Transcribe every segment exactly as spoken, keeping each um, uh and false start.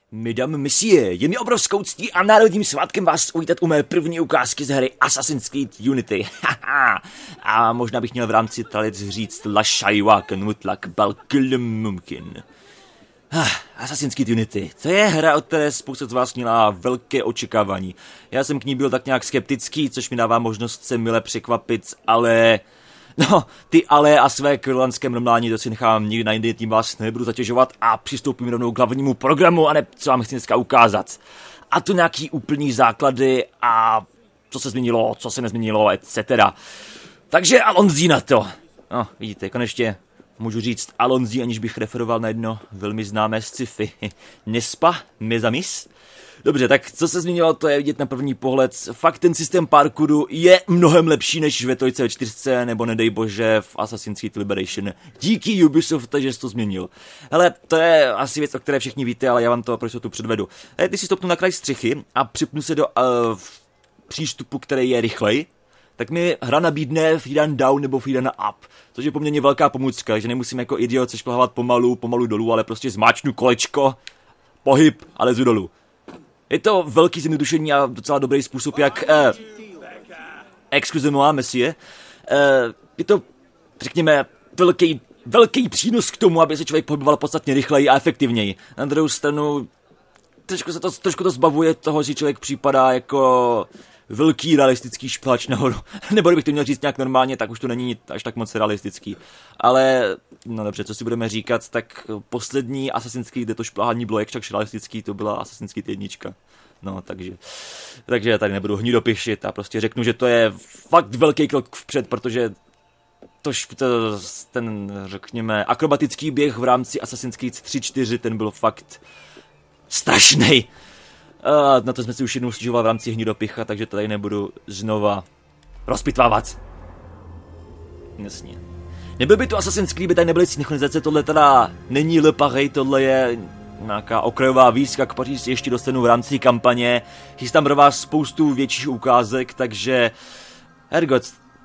Mesdames, messieurs, je mi obrovskou ctí a národním svátkem vás uvítat u mé první ukázky z hry Assassin's Creed Unity. A možná bych měl v rámci tradic říct La Shaywa Mutlak Balkul Mumkin. Assassin's Creed Unity, to je hra, od které spousta z vás měla velké očekávání. Já jsem k ní byl tak nějak skeptický, což mi dává možnost se mile překvapit, ale... No, ty ale a své kvělanské mrmlání to si nechám nikdy na jindy, tím vás nebudu zatěžovat a přistoupím rovnou k hlavnímu programu, a ne co vám chci dneska ukázat. A to nějaký úplný základy a co se změnilo, co se nezměnilo, et cetera. Takže Alonzi na to. No, vidíte, konečně můžu říct Alonzi, aniž bych referoval na jedno velmi známé sci-fi. Nespa, mes amis? Dobře, tak co se změnilo, to je vidět na první pohled. Fakt ten systém parkouru je mnohem lepší než ve trojce, ve čtyřce, nebo nedej bože v Assassin's Creed Liberation. Díky Ubisoft, že jsi to změnil. Hele, to je asi věc, o které všichni víte, ale já vám to prostě tu předvedu. Hele, ty si stopnu na kraj střechy a připnu se do uh, přístupu, který je rychlej, tak mi hra nabídne freerun down nebo freerun up, což je poměrně velká pomůcka, že nemusím jako idiot se šplhávat pomalu, pomalu dolů, ale prostě zmáčknu kolečko, pohyb a lezu dolů. Je to velký zjednodušení a docela dobrý způsob, jak... Eh, excusez-moi, monsieur. Eh, je to, řekněme, velký, velký přínos k tomu, aby se člověk pohyboval podstatně rychleji a efektivněji. Na druhou stranu, trošku, se to, trošku to zbavuje toho, že člověk připadá jako velký realistický šplač nahoru. Nebo kdybych to měl říct nějak normálně, tak už to není až tak moc realistický. Ale, no dobře, co si budeme říkat, tak poslední Assassin's Creed, kde to šplhání bylo jakž realistický, to byla Assassin's Creed jednička. No, takže, takže já tady nebudu hnidopišit a prostě řeknu, že to je fakt velký krok vpřed, protože to, to, ten, řekněme, akrobatický běh v rámci Assassin's Creed tři čtyři, ten byl fakt strašnej. Uh, na to jsme si už jednou stěžovali v rámci hnidopicha, takže tady nebudu znova rozpitvávat. Jasně. Nebyl by to Assassin's Creed, by tady nebyly synchronizace, tohle teda není Le Pareil, tohle je nějaká okrajová výzka, k Paříži si ještě dostanu v rámci kampaně. Chystám pro vás spoustu větších ukázek, takže... Hergot.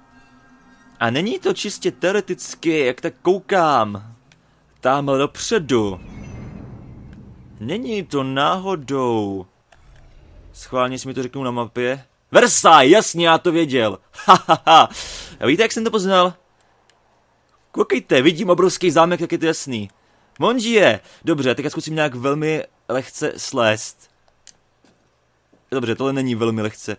A není to čistě teoreticky, jak tak koukám. Tamhle dopředu. Není to náhodou. Schválně si mi to řeknou na mapě. Versailles, jasně, já to věděl. Hahaha. A víte, jak jsem to poznal? Koukejte, vidím obrovský zámek, jak je to jasný. Monžie. Dobře, teď já zkusím nějak velmi lehce slést. Dobře, tohle není velmi lehce.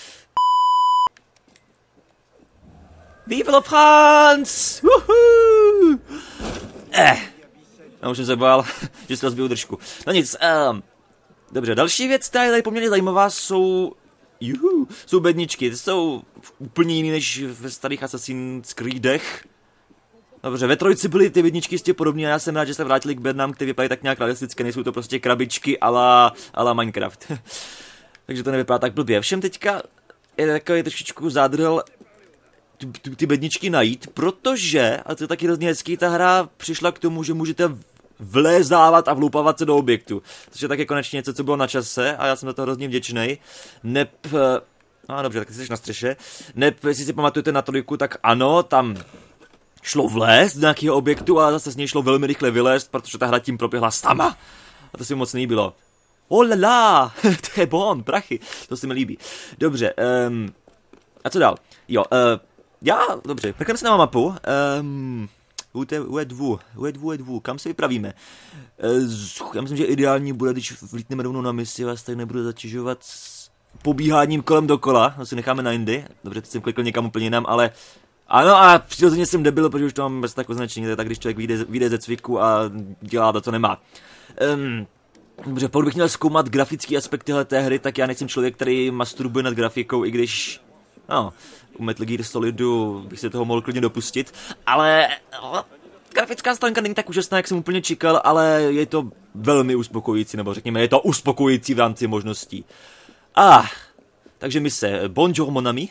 Vive la France! Uhu! Eh. Já už jsem se bál, že si rozbiju držku. No nic, um, dobře, další věc, která je tady poměrně zajímavá, jsou... Juhu, jsou bedničky, ty jsou úplně jiný než ve starých Assassin's Creedech. Dobře, ve trojci byly ty bedničky jistě podobné a já jsem rád, že se vrátili k bednám, které vypadají tak nějak realistické, nejsou to prostě krabičky a la, a la Minecraft. Takže to nevypadá tak blbě. Všem teďka je takový trošičku zádrhel ty bedničky najít, protože, a to je taky hrozně hezký, ta hra přišla k tomu, že můžete vlézávat a vloupavat se do objektu. Což je taky konečně něco, co bylo na čase a já jsem za to hrozně vděčnej. Nep... No dobře, tak ty jsi na střeše. Nep, jestli si pamatujete na trojku, tak ano, tam šlo vlézt do nějakého objektu, ale zase z něj šlo velmi rychle vylézt, protože ta hra tím proběhla sama. A to si moc líbilo. Oh la la, to je bon, prachy, to se mi líbí. Dobře, um, a co dál? Jo, uh, já, dobře, prkneme se na mapu. Um, U je dvů, u je dvů, je dvů, kam se vypravíme? Uh, já myslím, že ideální bude, když vlítneme rovnou na misi, vás tak nebudu zatěžovat s pobíháním kolem dokola, to si necháme na jindy. Dobře, teď jsem klikl někam úplně jinam, ale ano, a přirozeně jsem debil, protože už to mám bez tak označení, tak když člověk vyjde, vyjde ze cviku a dělá to, co nemá. Um, dobře, pokud bych měl zkoumat grafické aspekty té hry, tak já nejsem člověk, který masturbuje nad grafikou, i když, no, u Metal Gear Solidu bych se toho mohl klidně dopustit, ale no, grafická stránka není tak úžasná, jak jsem úplně čekal, ale je to velmi uspokojící, nebo řekněme, je to uspokojící v rámci možností. Ah, takže mise, bonjour mon ami.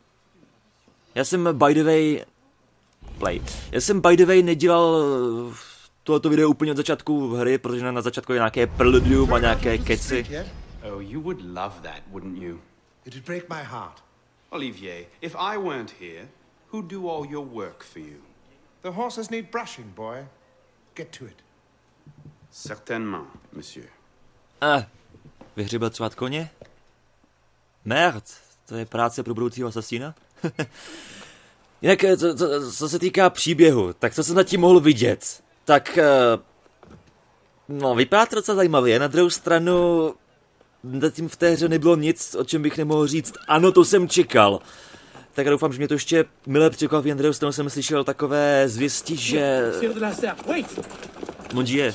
Já jsem by the way, play, já jsem by the way nedělal tohoto video úplně od začátku hry, protože na začátku je nějaké preludium a nějaké keci. Oh, you would love that, wouldn't you? It'd break my heart. Olivier, if I weren't here, who'd do all your work for you? The horses need brushing, boy. Get to it. Certainement, monsieur. A, vyhřebacovat koně? Merd, to je práce pro budoucího asasína? Jinak, co, co, co se týká příběhu, tak co jsem nad tím mohl vidět, tak... No, vypadá to docela zajímavě. Na druhou stranu, zatím v té hře nebylo nic, o čem bych nemohl říct. Ano, to jsem čekal. Tak já doufám, že mě to ještě milé překvapí. Na druhou stranu jsem slyšel takové zvěsti, že... Mon Dieu.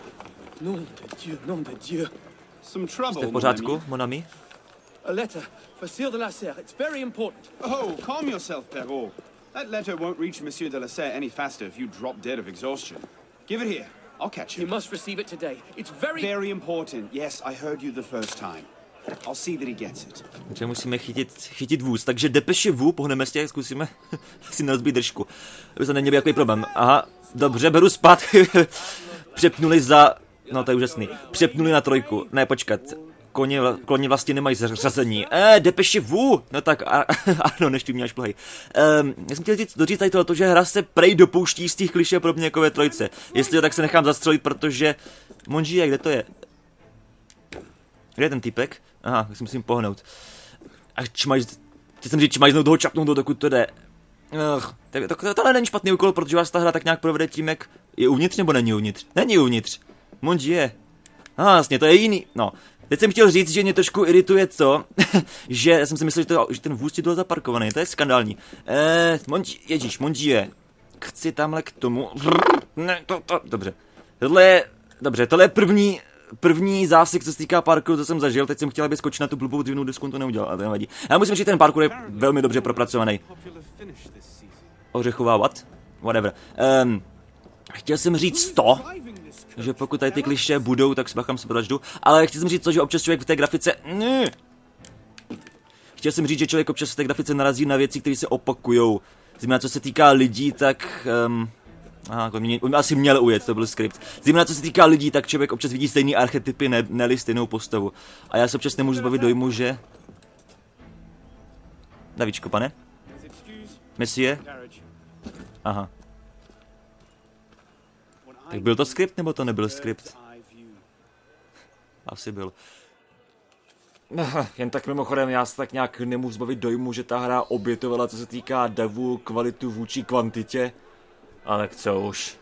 Jste v pořádku, mon ami? A letter for Sire de la Serre. It's very important. Oh, calm yourself, Perrault. That letter won't reach Monsieur de la Serre any faster if you drop dead of exhaustion. Give it here. I'll catch You him. must receive it today. It's very... Very important. Yes, I heard you the first time. I'll see that he gets it. Takže musíme chytit, chytit vůz. Takže depeše vů, pohneme s těch, zkusíme si nerozbít držku. To by se neměl takový problém. Aha, dobře, beru zpátky. Přepnuli za... No to je úžasný. Přepnuli na trojku. Ne, počkat. Koně, koně vlastně nemají zařazení. Eh, depeše vů! No tak, a, ano, než ty mě až plhej. Um, já jsem chtěl říct, doříct tady tohle, že hra se prej dopouští z těch klišé podobně jako ve trojce. Jestli jo, tak se nechám zastřelit, protože... Mon Dieu, kde to je? Kde je ten typek? Aha, tak si musím pohnout. A čmajz... Teď jsem říct, čmajznout toho čapnout, dokud to jde. Ugh, tak to, to, tohle není špatný úkol, protože vás ta hra tak nějak provede tím, jak... Je uvnitř nebo není uvnitř? Není uvnitř. Mon Dieu. Aha, vlastně, to je jiný. No. Teď jsem chtěl říct, že mě trošku irituje to, že já jsem si myslel, že, to, že ten vůz ti byl zaparkovaný, to je skandální. Eee, Monti, ježíš, Montie, chci tamhle k tomu, ne, to, to, dobře. Tohle je, dobře, tohle je první, první zásek, co se týká parkouru, co jsem zažil, teď jsem chtěl, aby skočil na tu blbou dřinou desku, on to neudělal, ale to nevadí. Já musím říct, že ten parkour je velmi dobře propracovaný. Ořechová what? Whatever. Um, chtěl jsem říct to, že pokud tady ty klišé budou, tak spáchám se vraždu, ale chtěl jsem říct to, že občas člověk v té grafice... Ne. Chtěl jsem říct, že člověk občas v té grafice narazí na věci, které se opakujou. Zejména co se týká lidí, tak... Um, aha, mě, mě asi měl ujet, to byl skript. Zejména co se týká lidí, tak člověk občas vidí stejný archetypy, ne, ne stejnou postavu. A já se občas nemůžu zbavit dojmu, že... Davíčko, pane? Monsieur? Aha. Tak byl to skript, nebo to nebyl skript? Asi byl. Jen tak mimochodem, já se tak nějak nemůžu zbavit dojmu, že ta hra obětovala, co se týká davu, kvalitu vůči kvantitě. Ale co už.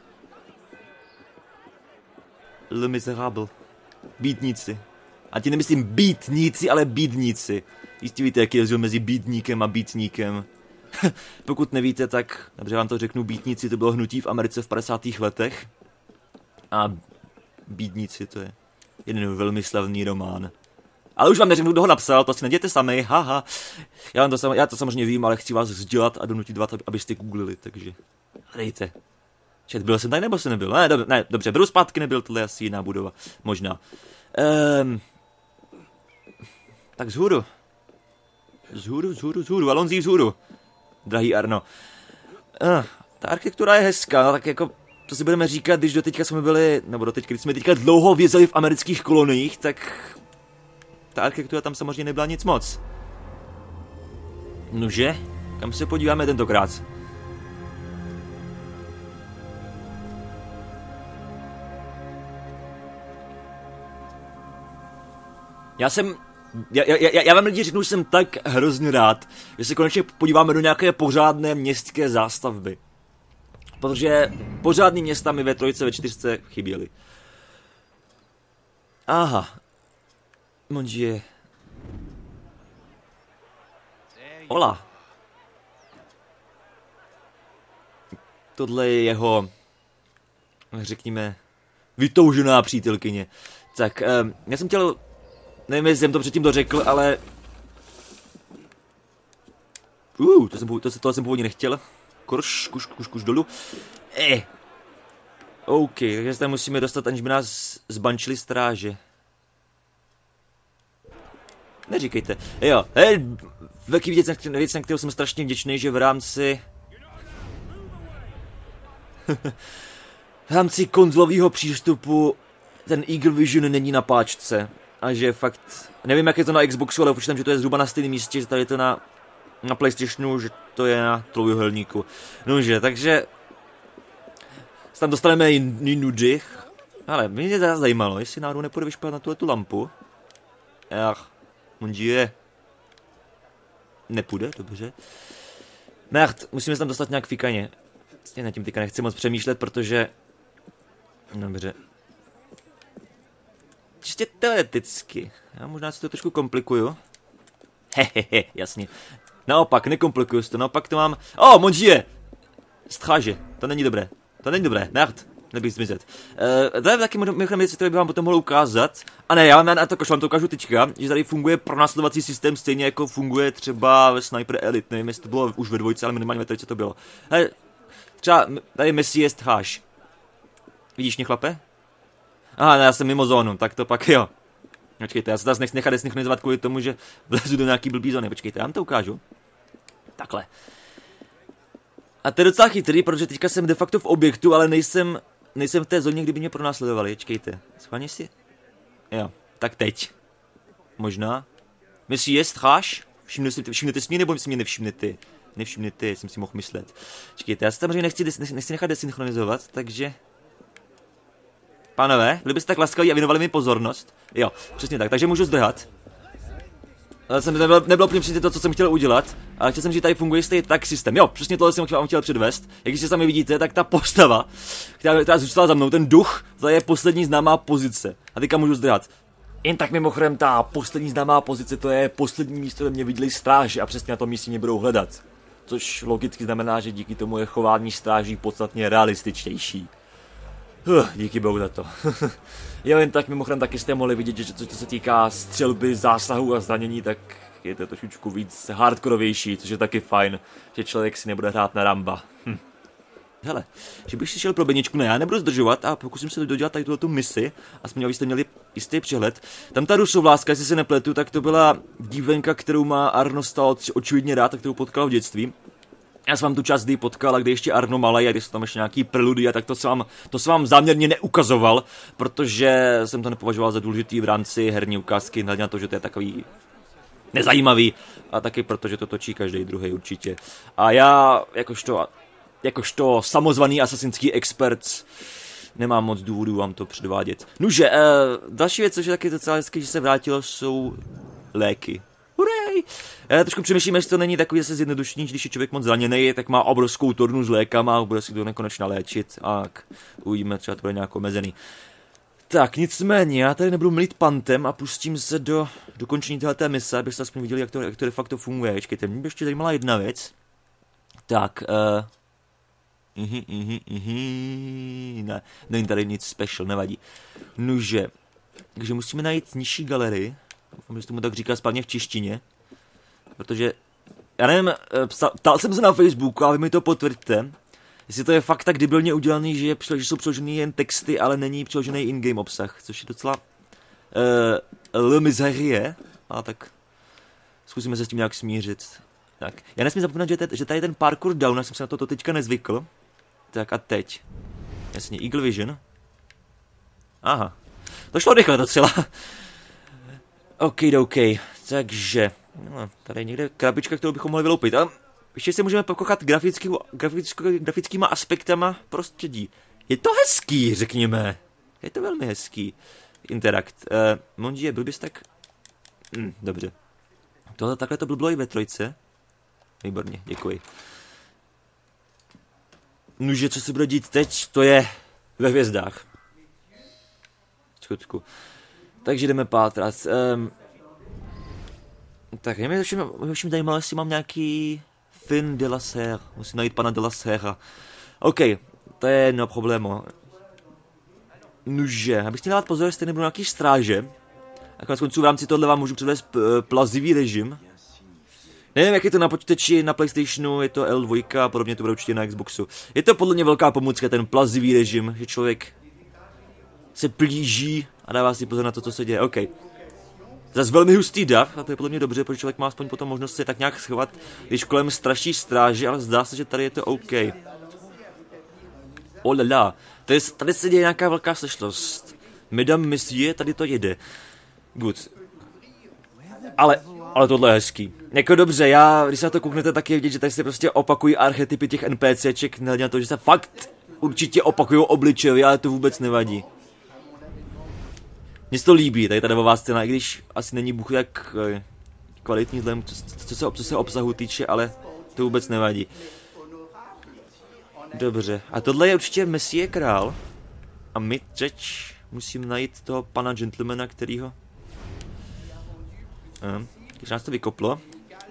Le Miserable. Bídníci. A ti nemyslím bítníci, ale bídníci. Jistě víte, jaký je rozdíl mezi bídníkem a bítníkem. Pokud nevíte, tak dobře vám to řeknu, bítníci to bylo hnutí v Americe v padesátých letech. A bídníci, to je jeden velmi slavný román. Ale už vám neřeknu, kdo ho napsal, to si nedějte sami, haha. Já, to, sam, já to samozřejmě vím, ale chci vás vzdělat a donutit vás, abyste googlili, takže dejte. Čet, byl jsem tady nebo jsem nebyl? Ne, dobře, ne, dobře, beru zpátky, nebyl, tohle asi jiná budova, možná. Um, tak vzhůru. Vzhůru, vzhůru, vzhůru, Alonzí vzhůru. Drahý Arno. Uh, ta architektura je hezká, no tak jako... To si budeme říkat, když doteďka jsme byli, nebo doteďka, když jsme teďka dlouho vězeli v amerických koloniích, tak ta architektura tam samozřejmě nebyla nic moc. Nože, kam se podíváme tentokrát? Já jsem, já, já, já vám lidi řeknu, že jsem tak hrozně rád, že se konečně podíváme do nějaké pořádné městské zástavby. Protože pořádný města mi ve trojce, ve čtyřce chyběly. Aha. Mon Dieu. Hola. Tohle je jeho, řekněme, vytoužená přítelkyně. Tak, um, já jsem chtěl, nevím, jestli jsem to předtím dořekl, ale... Uh, to jsem, to, to jsem původně nechtěl. Kurš, kuš, kuš, kuš dolů. Eh. OK, takže se tam musíme dostat, aniž by nás zbančili stráže. Neříkejte. Jo, hej, velký věc, věc, na kterou jsem strašně vděčný, že v rámci... v rámci konzolového přístupu ten Eagle Vision není na páčce. A že fakt... Nevím, jak je to na Xboxu, ale počítám, že to je zhruba na stejném místě, že tady je to na... na PlayStationu, že to je na trojuhelníku. Nože, takže... tam dostaneme jiný nudy. Ale mě to zajímalo, jestli náhodou nepůjde vyšpat na tuhletu lampu. Ach, mon dieu. Nepůjde, dobře. Merd, musíme se tam dostat nějak fikaně. Vlastně na tím teďka nechci moc přemýšlet, protože... Dobře. Čistě teoreticky. Já možná si to trošku komplikuju. Hehehe, jasně. Naopak, nekomplikuju si to, naopak to mám... Oh, mon dieu! Stráže, to není dobré. To není dobré, merd. Nebych zmizet. Uh, tady taky mimochodem věc, které bych vám potom mohl ukázat. A ne, já na to kašlám, to ukážu teďka, že tady funguje pronásledovací systém stejně jako funguje třeba ve Sniper Elite. Nevím, jestli to bylo už ve dvojce, ale minimálně ve trojce to bylo. Hele, třeba tady Messi je stráž. Vidíš mě, chlape? Aha, ne, já jsem mimo zónu, tak to pak jo. Počkejte, já se zase nechci nechat desynchronizovat kvůli tomu, že vlezu do nějaký blbý zóny. Počkejte, já vám to ukážu. Takhle. A to je docela chytrý, protože teďka jsem de facto v objektu, ale nejsem, nejsem v té zóně, kdyby mě pronásledovali. Čekejte, schválně si? Jo, tak teď. Možná. Myslí je stráž? Všimnete, všimnete si mě, nebo si mě nevšimnete? Nevšimnete, jsem si mohl myslet. Čekejte, já se samozřejmě nechci, nechci nechat desynchronizovat, takže... Pánové, byli byste tak laskaví a věnovali mi pozornost? Jo, přesně tak, takže můžu zdrhat. Ale jsem nebylo, nebylo úplně přesně to, co jsem chtěl udělat, ale chtěl jsem, že tady funguje stejný tak systém. Jo, přesně tohle jsem vám chtěl předvést. Jak když sami vidíte, tak ta postava, která, která zůstala za mnou, ten duch, to je poslední známá pozice. A teďka můžu zdrhat. Jen tak mimochodem, ta poslední známá pozice, to je poslední místo, kde mě viděli stráži a přesně na tom místě mě budou hledat. Což logicky znamená, že díky tomu je chování stráží podstatně realističtější. Uh, díky bohu za to. Jo, jen tak mimochodem taky jste mohli vidět, že co se týká střelby, zásahu a zranění, tak je to trošičku víc hardkorovější, což je taky fajn, že člověk si nebude hrát na Ramba. Hm. Hele, že bych si šel pro bedničku, ne, já nebudu zdržovat a pokusím se dodělat tady tuhletu misi, aspoň abyste měli jistý přehled. Tam ta rusovláska, jestli se nepletu, tak to byla dívenka, kterou má Arno Stal očividně rád a kterou potkal v dětství. Já jsem vám tu část kdy potkal, a kdy ještě Arno malej, a když jsou tam ještě nějaký preludy, a tak to jsem vám, to jsem vám záměrně neukazoval, protože jsem to nepovažoval za důležitý v rámci herní ukázky, hledně na to, že to je takový nezajímavý, a taky protože to točí každý druhý určitě. A já, jakožto, jakožto samozvaný asasinský expert, nemám moc důvodů vám to předvádět. Nuže, eh, další věc, což je taky docela hezky, že se vrátilo, jsou léky. Huraj! Já trošku přemýšlím, jestli to není takový zase zjednodušení, když je člověk moc zraněný, tak má obrovskou tornu s lékama a bude si to nekonečně léčit. A uvidíme, třeba to bude nějak omezený. Tak, nicméně, já tady nebudu mlít pantem a pustím se do dokončení téhleté mise, abyste aspoň viděli, jak to, jak to de facto funguje. Počkejte, mě by ještě zajímala jedna věc. Tak, uh... Ihi, ihi, ihi, ne, není tady nic special, nevadí. Nuže, takže musíme najít nižší galerii. Doufám, že tomu tak říká správně v češtině. Protože, já nevím, ptal jsem se na Facebooku a vy mi to potvrďte. Jestli to je fakt tak debilně udělaný, že, je, že jsou přeložený jen texty, ale není přeložený in-game obsah, což je docela uh, le miserie. A tak zkusíme se s tím nějak smířit. Tak, já nesmím zapomínat, že, te, že tady ten parkour down, já jsem se na to, to teďka nezvykl. Tak a teď. Jasně, Eagle Vision. Aha, to šlo rychle docela. OK, OK, takže, no, tady je někde krabička, kterou bychom mohli vyloupit. A ještě se můžeme pokochat grafický, grafický, grafickýma aspektama prostředí. Je to hezký, řekněme. Je to velmi hezký. Interakt. Uh, Mondie, byl bys tak... Hm, dobře. Tohle takhle to bylo i ve trojce. Výborně, děkuji. Nože, co se bude dít teď, to je ve hvězdách. Skutku. Takže jdeme pátrat. Um, tak, mě mi všem zajímalo, jestli mám nějaký Fin de la Serre. Musím najít pana de la Serre. OK, to je no problémo. Nože, abych chtěl dát pozor, jestli nebudu nějaký stráže. A konec konců v rámci tohle vám můžu předvést plazivý režim. Nevím, jak je to na počítači, na PlayStationu, je to L dva a podobně to bude určitě na Xboxu. Je to podle mě velká pomůcka, ten plazivý režim, že člověk se plíží a dává si pozor na to, co se děje. OK. Zas velmi hustý dav, a to je podle mě dobře, protože člověk má aspoň potom možnost se tak nějak schovat, když kolem straší stráži, ale zdá se, že tady je to OK. Olala, tady, tady se děje nějaká velká sešlost. Mesdames, messieurs, tady to jede. Good. Ale, ale tohle je hezký. Jako dobře, já, když se na to kouknete, tak je vidět, že tady se prostě opakují archetypy těch NPCček, nehledě na to, že se fakt určitě opakují obličejově, ale to vůbec nevadí. Mně se to líbí, tady ta devová scéna, i když asi není bůh jak kvalitní vzhledem, co, co, se, co se obsahu týče, ale to vůbec nevadí. Dobře, a tohle je určitě Messie král. A my teď musím najít toho pana gentlemana, kterýho... Hm, když nás to vykoplo.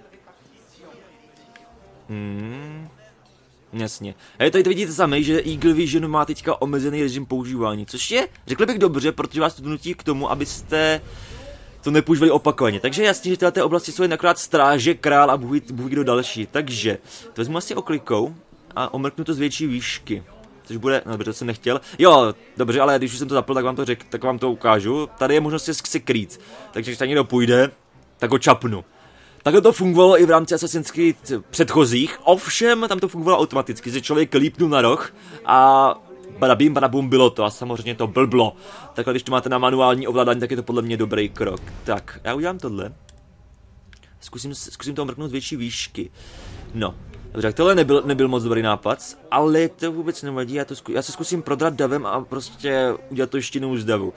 Hmm... Jasně. A je tady to vidíte sami, že Eagle Vision má teďka omezený režim používání, což je, řekl bych dobře, protože vás to donutí k tomu, abyste to nepoužívali opakovaně. Takže jasně, že tyhle té oblasti jsou jen akorát stráže, král a bůh, bůh kdo další. Takže to vezmu asi oklikou a omrknu to z větší výšky. Což bude, no dobře, to jsem nechtěl. Jo, dobře, ale když už jsem to zapl, tak vám to řek, tak vám to ukážu. Tady je možnost se krýt. Takže když tam někdo půjde, tak ho čapnu. Takhle to fungovalo i v rámci Assassin's Creed předchozích, ovšem tam to fungovalo automaticky, že člověk lípnul na roh a badabím, badabum bylo to a samozřejmě to blblo. Takhle když to máte na manuální ovládání, tak je to podle mě dobrý krok. Tak, já udělám tohle. Zkusím, zkusím to mrknout z větší výšky. No, dobře, tak tohle nebyl, nebyl moc dobrý nápad, ale to vůbec nevadí, já, to zku, já se zkusím prodrat davem a prostě udělat to ještě jednou z davu.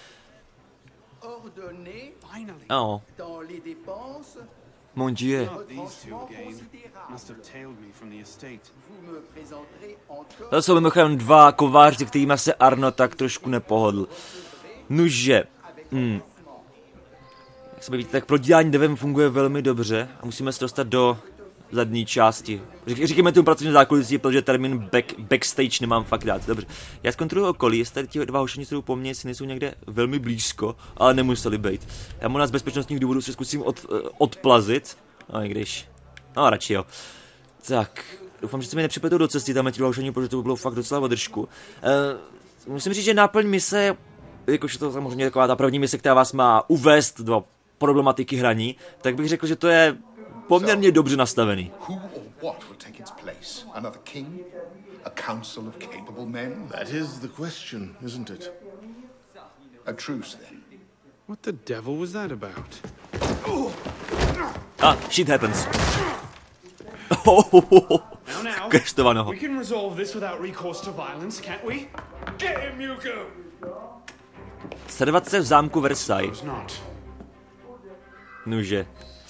Oh. Mon Dieu. To jsou mimochodem dva kováři, kterými se Arno tak trošku nepohodl. Nuže. Hmm. Jak se vidíte, tak prodělání devem funguje velmi dobře a musíme se dostat do zadní části. Říkáme tomu pracovní zákulisí, protože termín back, backstage nemám fakt dát. Dobře. Já zkontroluji okolí, jestli tady ti dva hošení jsou po mně, jestli nejsou někde velmi blízko, ale nemuseli být. Já mu z bezpečnostních důvodů se zkusím od, odplazit. No i když. No radši jo. Tak. Doufám, že se mi nepřipletou do cesty tam ti dva hošení, protože to by bylo fakt docela održku. Uh, musím říct, že náplň mise, jakož je to samozřejmě taková ta první mise, která vás má uvést do problematiky hraní, tak bych řekl, že to je poměrně dobře nastavený. Who or what will take its place? Another king? A council of capable men? That is the question, isn't it? A truce, then. What the devil was that about? Ah, shit happens. Now, now, Krestovaného. we can resolve this without recourse to violence, can't we? Get him, Yuko! Sledovat se v zámku Versailles. Not. Nuže.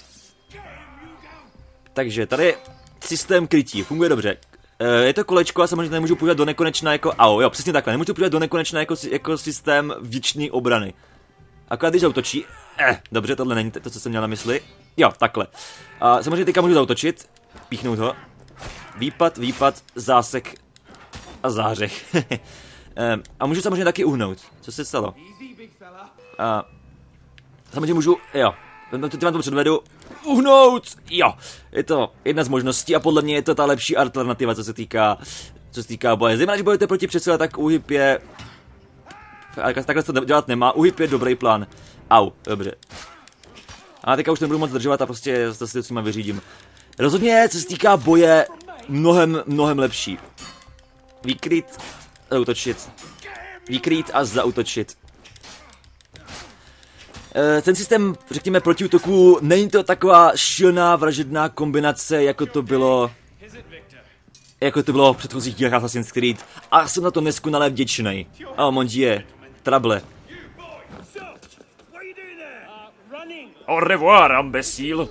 Takže tady je systém krytí, funguje dobře. E, je to kolečko a samozřejmě nemůžu používat do nekonečna jako au, jo, přesně takhle, nemůžu používat do nekonečna jako, jako systém věčný obrany. Akorát když zautočí, eh, dobře, tohle není to, co jsem měl na mysli. Jo, takhle. A samozřejmě teďka můžu zautočit, píchnout ho. Výpad, výpad, zásek a zářech. e, a můžu samozřejmě taky uhnout. Co se stalo? A samozřejmě můžu, jo, teď vám to předvedu. Uhnout! Jo, je to jedna z možností a podle mě je to ta lepší alternativa, co se týká, co se týká boje. Zejména, když bojujete proti přesile, tak uhyb je... Takhle se to dělat nemá, uhyb je dobrý plán. Au, dobře. A teďka už nebudu moc zdržovat a prostě to si s nima vyřídím. Rozhodně, co se týká boje, mnohem, mnohem lepší. Vykrýt, zautočit. Vykrýt a zautočit. Ten systém, řekněme, protiútoků, není to taková šilná vražedná kombinace, jako to bylo... Jako to bylo v předchozích dílech Assassin's Creed. A jsem na to neskonale vděčnej. Oh, mon dieu. Trable. Au revoir, imbécile.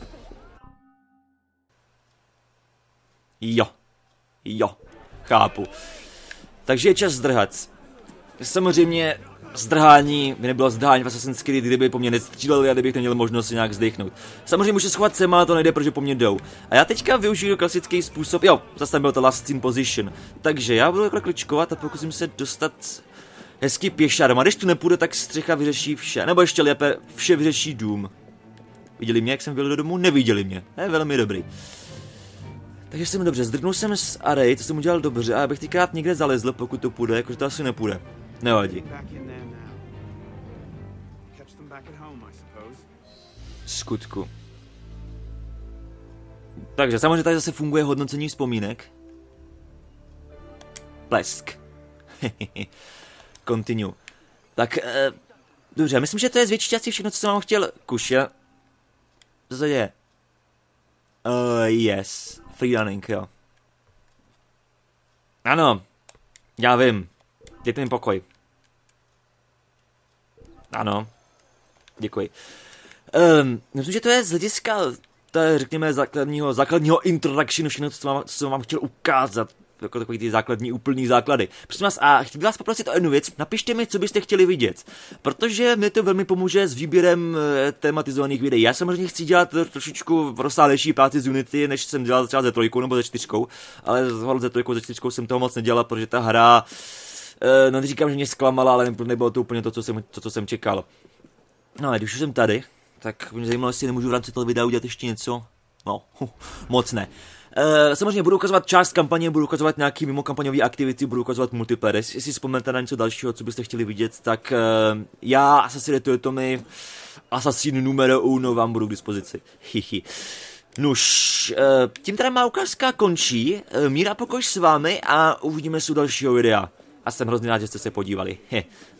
Jo. Jo. Chápu. Takže je čas zdrhat. Samozřejmě... Zdrhání by nebylo zdrhání v Assassin's Creed, kdyby po mně nestříleli a kdybych neměl možnost si nějak zdechnout. Samozřejmě můžu schovat sem, ale to nejde, protože po mně jdou. A já teďka využiju klasický způsob, jo, zase tam byl to last scene position. Takže já budu takhle kličkovat a pokusím se dostat hezky pěšárem. A když to nepůjde, tak střecha vyřeší vše. Nebo ještě lépe, vše vyřeší dům. Viděli mě, jak jsem byl do domu? Neviděli mě. To je velmi dobrý. Takže jsem dobře, zdrhnul jsem z array, to jsem udělal dobře, a abych týkrát někde zalezl, pokud to půjde, jakože to asi nepůjde. Nevadí. Skutku. Takže samozřejmě tady zase funguje hodnocení vzpomínek. Plesk. Continue. Tak, eh, dobře, myslím, že to je z větší části všechno, co jsem vám chtěl. Kuše. Co se děje? Uh, yes. Freerunning, jo. Ano. Já vím. Dejte mi pokoj. Ano. Děkuji. Um, myslím, že to je z hlediska, to je, řekněme, základního, základního introduction, všechno, co vám, co vám chtěl ukázat. Jako takový ty základní, úplný základy. Prosím vás, a chtěl bych vás poprosit o jednu věc, napište mi, co byste chtěli vidět, protože mi to velmi pomůže s výběrem e, tematizovaných videí. Já samozřejmě chci dělat trošičku rozsáhlejší práci z Unity, než jsem dělal třeba ze trojkou nebo ze čtyřkou, ale ze trojkou, ze čtyřkou jsem toho moc nedělal, protože ta hra, e, no neříkám, že mě zklamala, ale nebylo to úplně to, co jsem, to, co jsem čekal. No a když už jsem tady, tak mě zajímalo, jestli nemůžu v rámci toho videa udělat ještě něco. No, moc ne. Uh, samozřejmě budu ukazovat část kampaně, budu ukazovat nějaký mimo kampaňové aktivity, budu ukazovat multiplayer. Jestli si vzpomenete na něco dalšího, co byste chtěli vidět, tak uh, já, Assassin Toyotomi, Assassin numero uno vám budu k dispozici. Hihi. Nuž, uh, tím teda má ukázka končí, uh, míra pokoj s vámi a uvidíme se u dalšího videa. A jsem hrozně rád, že jste se podívali. Heh.